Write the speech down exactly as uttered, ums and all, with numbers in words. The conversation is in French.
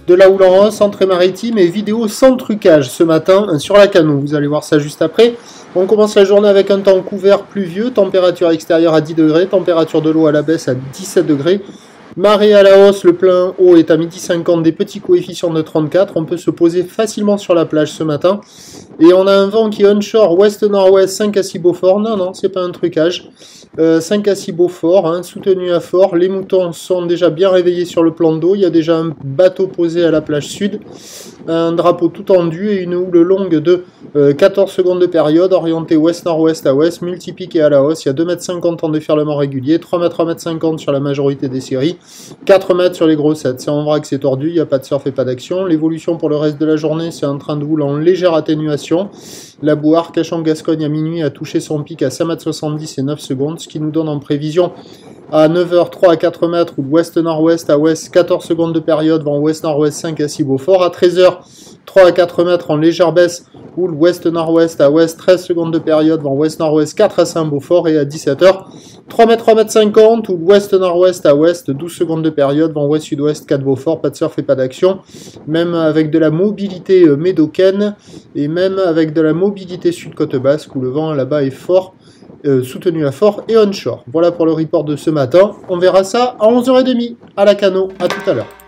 de la houle en hausse, entrée maritime et vidéo sans trucage ce matin sur la Cano. Vous allez voir ça juste après. On commence la journée avec un temps couvert pluvieux, température extérieure à dix degrés, température de l'eau à la baisse à dix-sept degrés. Marée à la hausse, le plein haut est à midi cinquante, des petits coefficients de trente-quatre. On peut se poser facilement sur la plage ce matin. Et on a un vent qui est onshore, ouest-nord-ouest, cinq à six Beaufort. Non, non, c'est pas un trucage. Euh, cinq à six Beaufort, hein, soutenu à fort. Les moutons sont déjà bien réveillés sur le plan d'eau. Il y a déjà un bateau posé à la plage sud. Un drapeau tout tendu et une houle longue de euh, quatorze secondes de période, orientée ouest-nord-ouest à ouest, multipliquée à la hausse. Il y a deux mètres cinquante en déferlement régulier, trois mètres, trois mètres cinquante sur la majorité des séries, quatre mètres sur les grossettes. C'est en vrac, c'est tordu, il n'y a pas de surf et pas d'action. L'évolution pour le reste de la journée, c'est un train de houle en légère atténuation. La boue Arcachon-Gascogne à minuit a touché son pic à cinq mètres soixante-dix et neuf secondes, ce qui nous donne en prévision à neuf heures trois à quatre mètres ou de ouest-nord-ouest à ouest, quatorze secondes de période, vent ouest-nord-ouest cinq à six Beaufort. À treize heures, trois à quatre mètres en légère baisse ou ouest-nord-ouest à ouest, treize secondes de période, vent ouest-nord-ouest quatre à cinq Beaufort. Et à dix-sept heures, trois mètres, trois mètres cinquante ou ouest-nord-ouest à ouest, douze secondes de période, vent ouest-sud-ouest quatre Beaufort. Pas de surf et pas d'action, même avec de la mobilité médocaine et même avec de la mobilité sud-côte basque où le vent là-bas est fort. Euh, soutenu à fort et onshore. Voilà pour le report de ce matin. On verra ça à onze heures trente à la Cano. À tout à l'heure.